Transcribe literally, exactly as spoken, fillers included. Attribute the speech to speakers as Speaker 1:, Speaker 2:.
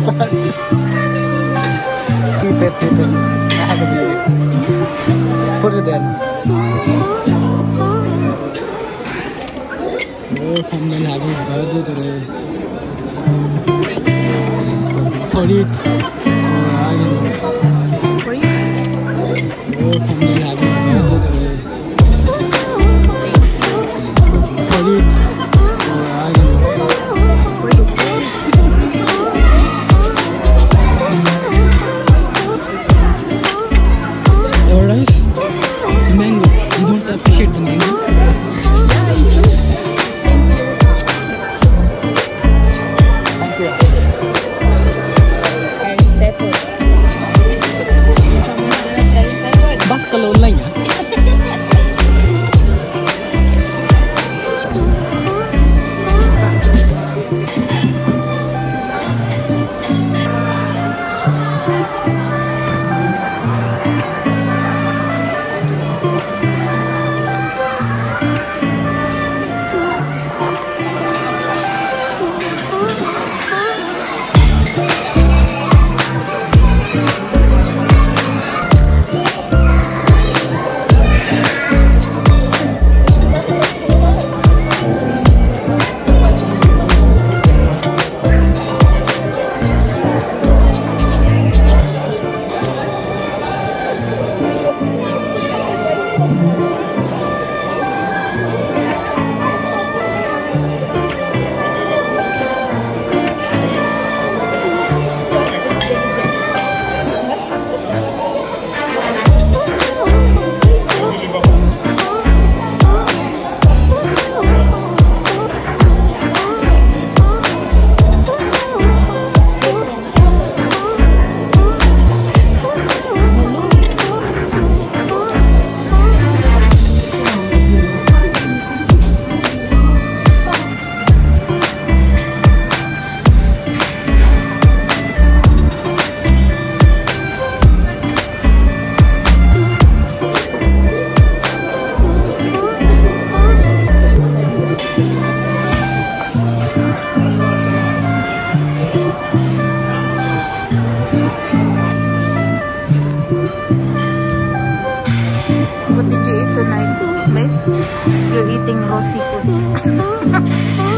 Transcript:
Speaker 1: fun. Keep it, keep it. I have a video. Put it there. Oh, someone having birthday today. Sorry, it's... Oh, I don't know.
Speaker 2: For you?
Speaker 1: Oh, someone having birthday today. Sorry, it's... Oh, I don't know.
Speaker 2: For you?
Speaker 1: Alright. Mango. You don't appreciate the mango?
Speaker 2: Yeah, I see. Thank you.
Speaker 1: Thank you.
Speaker 2: And settled. Someone gonna try settled.
Speaker 1: Bas kalau lang ya.
Speaker 2: What did you eat tonight, babe? You're eating raw seafood.